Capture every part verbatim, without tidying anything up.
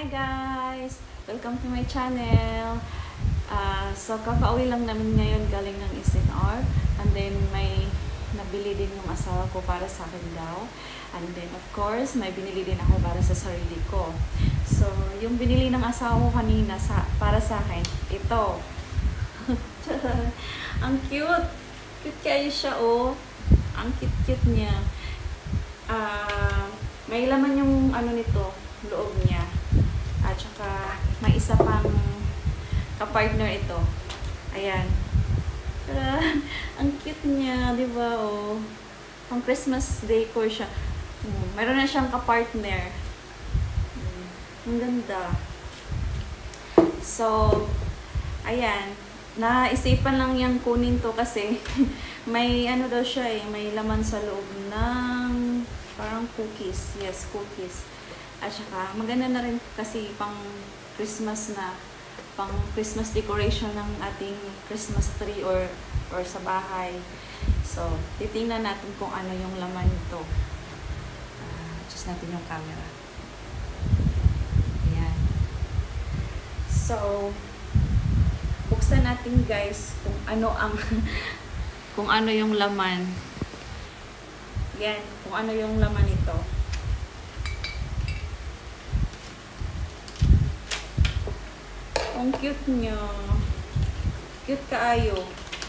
Hi guys! Welcome to my channel. Uh, so kakauwi lang namin ngayon galing ng S N R. And then may nabili din yung asawa ko para sa akin daw. And then of course may binili din ako para sa sarili ko. So yung binili ng asawa ko kanina sa, para sa akin, ito. Ang cute! Cute kayo siya oh. Ang cute-cute niya. Uh, may laman yung ano nito, loob niya. At saka may isa pang ka-partner ito. Ayan. Tara, ang cute niya, di ba? Oh. Pang Christmas decor siya. Hmm, meron na siyang ka-partner. Hmm, ang ganda. So, ayan. Naisipan lang yung kunin to kasi may ano daw siya eh, may laman sa loob ng parang cookies. Yes, cookies. At saka maganda na rin kasi pang Christmas na, pang Christmas decoration ng ating Christmas tree or or sa bahay. So, titingnan natin kung ano yung laman nito. Uh, adjust natin yung camera. Ayan. So, buksan natin guys kung ano ang kung ano yung laman. Yan, kung ano yung laman nito. Ang cute niya. Cute kaayo.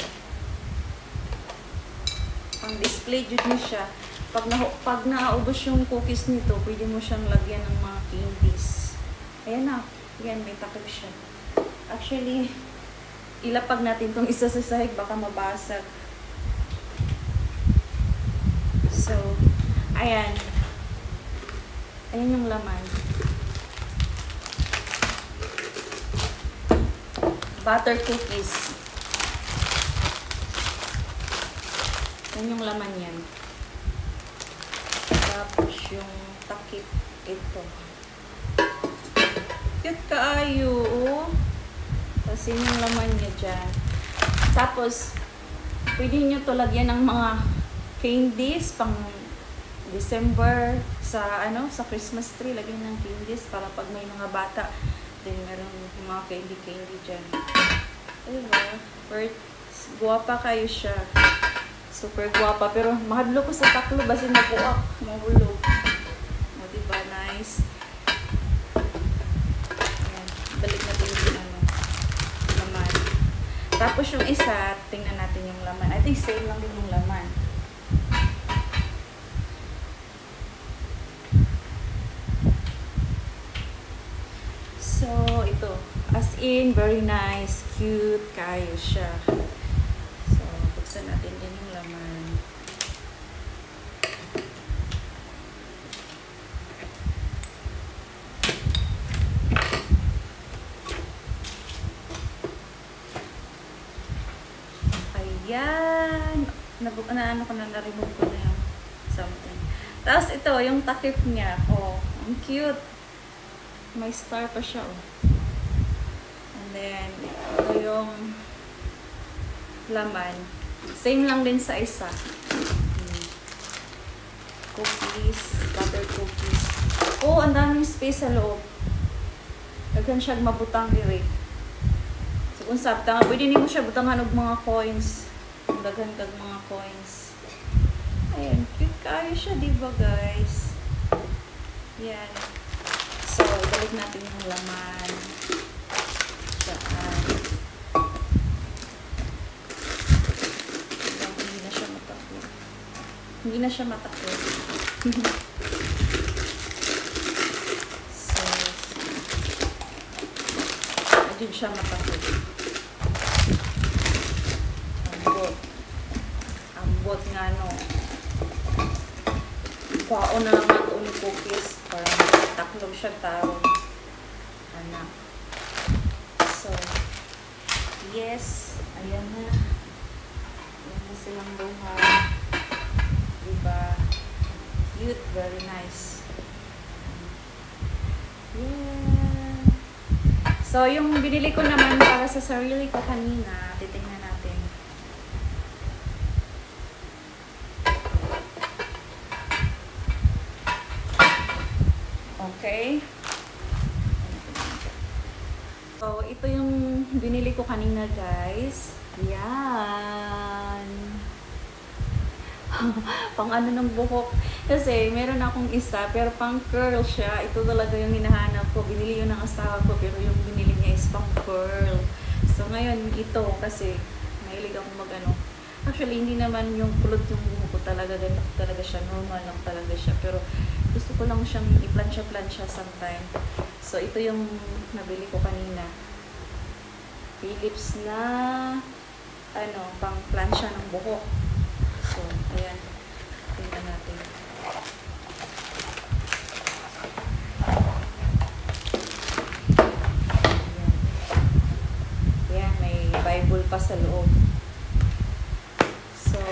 Pang display jud ni siya. Pag na pag naubos yung cookies nito, pwede mo siyang lagyan ng mga candies. Ayan na. Yan, may takip siya. Actually, ilapag natin tong isa sa sahig, baka mabasag. So, ayan. Ayan yung laman. Butter cookies. Ayan yung laman yan. Tapos yung takip ito. Cute kaayo, oh. Tapos yun yung laman niya dyan. Tapos, pwede nyo to lagyan ng mga candies pang December sa ano sa Christmas tree. Lagyan ng candies para pag may mga bata, then meron yung mga candy-candy dyan. Diba? Guwapa kayo siya. Super guwapa. Pero mahadlo ko sa taklo. Basi nabuak. Mahulog. O, diba? Nice. Ayan. Balik natin yung ano. Laman. Tapos yung isa, tingnan natin yung laman. I think same lang din yung laman. So, ito. As in, very nice. Cute. Kayo siya. So, buksan natin din yung laman. Ayan. Nabu na, ano ko na, na-remove ko na yung something. Tapos, ito, yung takip niya. Oh, ang cute. May star pa siya, oh. And then, ito yung laman. Same lang din sa isa. Hmm. Cookies, butter cookies. Oh, ang daming space sa loob. Daghan siya mabutang diri. So, kung sabta nga, pwede nimo siya butangan og mga coins. Daghan kag mga coins. Ayan, cute kayo siya, diba guys? Yan. So, balik natin yung laman. Saan. Hindi na siya matakot. Hindi na siya matakot. So, medyo siya matakot. Ambot. Ambot nga, no. Pao na lang natin ulit cookies. Parang taklog siya tao. Anak. So, yes. Ayan na. Ayan na silang buhay. Diba? Cute. Very nice. Yeah. So, yung binili ko naman para sa sarili ko kanina, titingnan natin. Okay. So, ito yung binili ko kanina, guys. Yan. Pang ano ng buhok. Kasi, meron akong isa, pero pang curl siya. Ito talaga yung hinahanap ko. Binili yun ng asawa ko, pero yung binili niya is pang curl. So, ngayon, ito, kasi, mahilig akong mag-ano. Actually, hindi naman yung kulot yung buhok ko talaga. Ganito talaga siya. Normal lang talaga siya. Pero, gusto ko lang siyang i-plansya-plansya sometime. So, ito yung nabili ko kanina. Philips na, ano, pang plansya ng buhok. So, ayan. Tingnan natin. Ayan. Ayan, may Bible pa sa loob. So,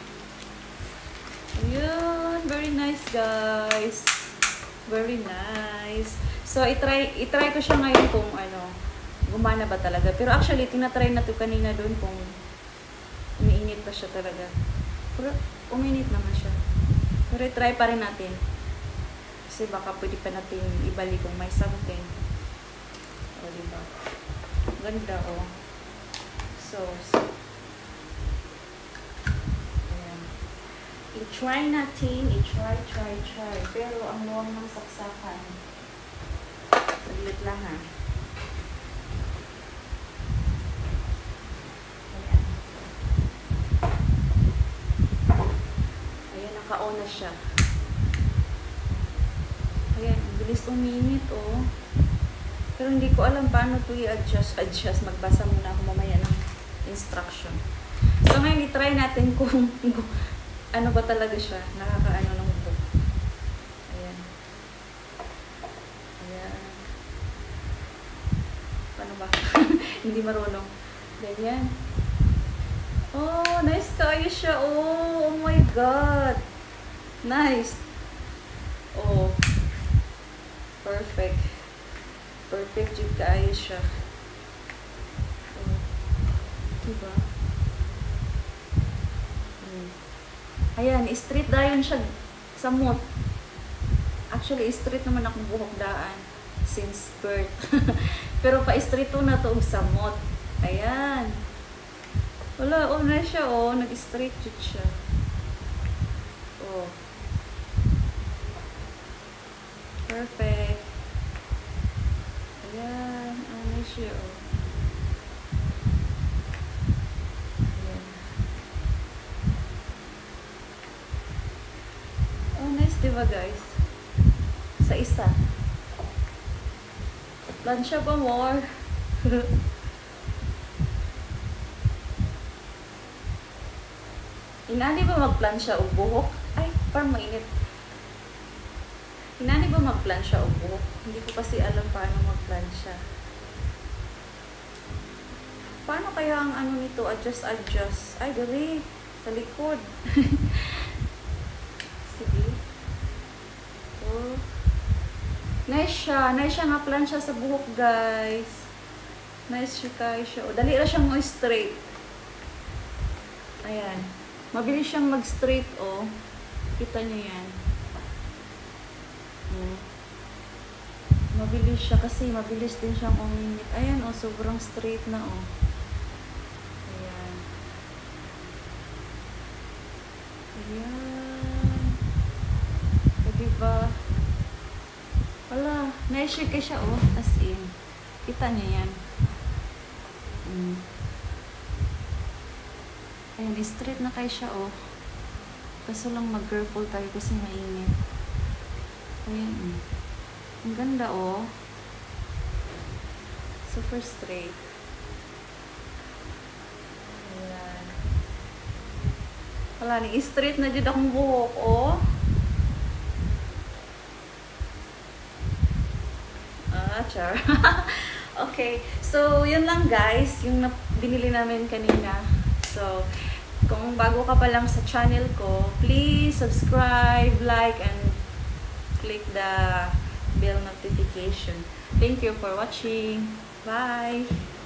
yun. Very nice, guys. Very nice. So, itry, itry ko siya ngayon kung ano, gumana ba talaga. Pero actually, tinatry na ito kanina doon kung umiinit pa siya talaga. Pero, uminit naman siya. Pero, try pa rin natin. Kasi baka pwede pa natin ibalik kung may something. O, diba? Ganda, o. Oh. So, so ayan. I-try natin. I-try, try, try. Pero, ang luwang ng saksakan. Saglit lang, ha. Naka-on na siya. Ayan, ang bilis uminit, oh. Pero hindi ko alam paano ito i-adjust. Adjust. Magbasa muna ako mamaya ng instruction. So, ngayon, i-try natin kung, kung ano ba talaga siya. Nakakaano ng buhok. Ayan. Ayan. Paano ba? Hindi marunong. Ganyan. Oh, nice kayo siya. Oh, oh my God. Nice. Oh. Perfect. Perfect yung kayo siya. Oh. Diba? Hmm. Ayan, straight dayon siya sa mot. Actually, straight naman akong buhok daan since birth. Pero pa-straight to na to sa mot. Ayan. Wala, oh, na siya, oh. Nag-straight siya. Oh. Perfect. Ayan. Oh, na siya, oh. Ayan. Oh, nice, diba, guys? Sa isa. Plansya pa more. Inani ba magplansya o buhok? Ay, parang mainit. Inani ba magplansya o buhok? Hindi ko kasi alam paano magplansya. Paano kaya ang ano nito? Adjust, adjust. Ay, gali. Sa likod. Sige. Oh. Nice siya. Nice siya nga plansya sa buhok, guys. Nice siya kayo siya. O, dali na siyang straight. Ayan. Mabilis siyang mag-straight, oh. Kita niyo yan. Hmm. Mabilis siya kasi mabilis din siyang uminit. Ayan, oh. Sobrang straight na, oh. Ayan. Ayan. So, diba? Wala. Na-shake siya, oh. As in. Kita niyo yan. Hmm. Ayan, straight na kayo siya, oh. Kaso lang mag-curl tayo kasi mainit. Ayan, oh. Ang ganda, oh. Super straight. Ayan. Wala, ni-straight na dyan akong buhok, oh. Ah, char. Okay. So, yun lang, guys. Yung binili namin kanina. So, kung bago ka pa lang sa channel ko, please subscribe, like, and click the bell notification. Thank you for watching. Bye!